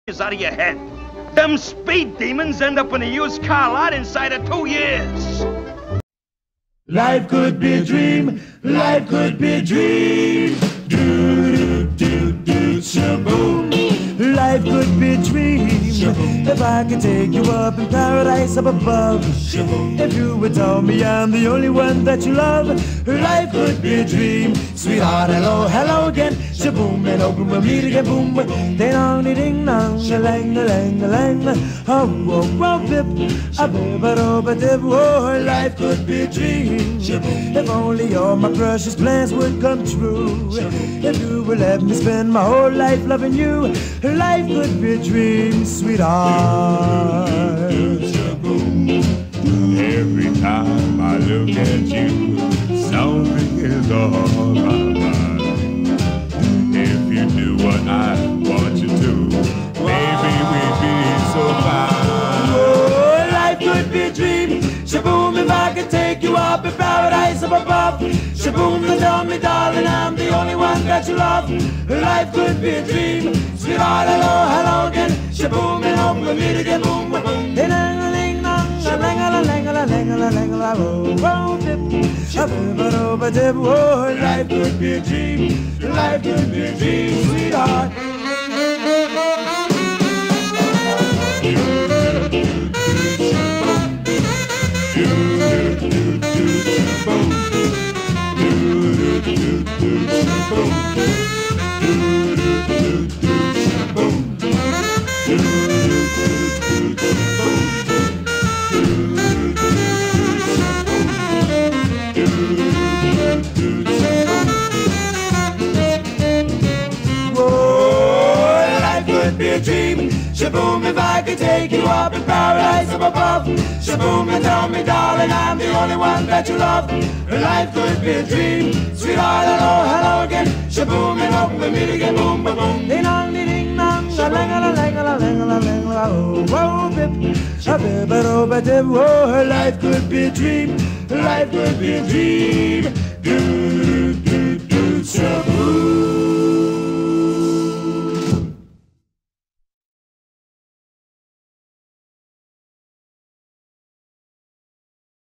is out of your head. Them speed demons end up in a used car lot inside of 2 years. Life could be a dream, life could be a dream. Do, do, do, do, shaboom. Life could be a dream. Shaboom. If I could take you up in paradise up above. Shaboom. If you would tell me I'm the only one that you love. Life could be a dream. Sweetheart, hello, hello again. Shaboom, and open we'll meet again. Boom, ding dong, ding dong, a lang, a lang, a lang. Oh, oh, oh, bip, a bip, a dip. Oh, life could be a dream. If only all my precious plans would come true. If you would let me spend my whole life loving you, life could be a dream, sweetheart. Every time I look at you, something is on my mind. If you do what I want you to, maybe we'd be so fine. Oh, life could be a dream. Shaboom, if I could take you up in paradise up above. Shaboom, and tell me, darling, I'm the only one that you love. Life could be a dream. Sweetheart, hello, hello again. Shaboom, and hope we'll meet again. Boom, boom. Ding dong, ding dong, a lang, a lang, a lang, a lang, a lang, oh, dip, a bip, a dip. Oh, life could be a dream. Life could be a dream, sweetheart. Be a dream. Shaboom, if I could take you up in paradise up above. Shaboom, and tell me, darling, I'm the only one that you love. Life could be a dream. Sweetheart, hello, hello again. Shaboom, and hope we meet again. Boom, boom, boom. Ding dong, ding dong, a lang, a lang, a lang, a lang, oh, oh, bip, a bip, a dip. Oh, life could be a dream. Life could be a dream. Do, do, do, do.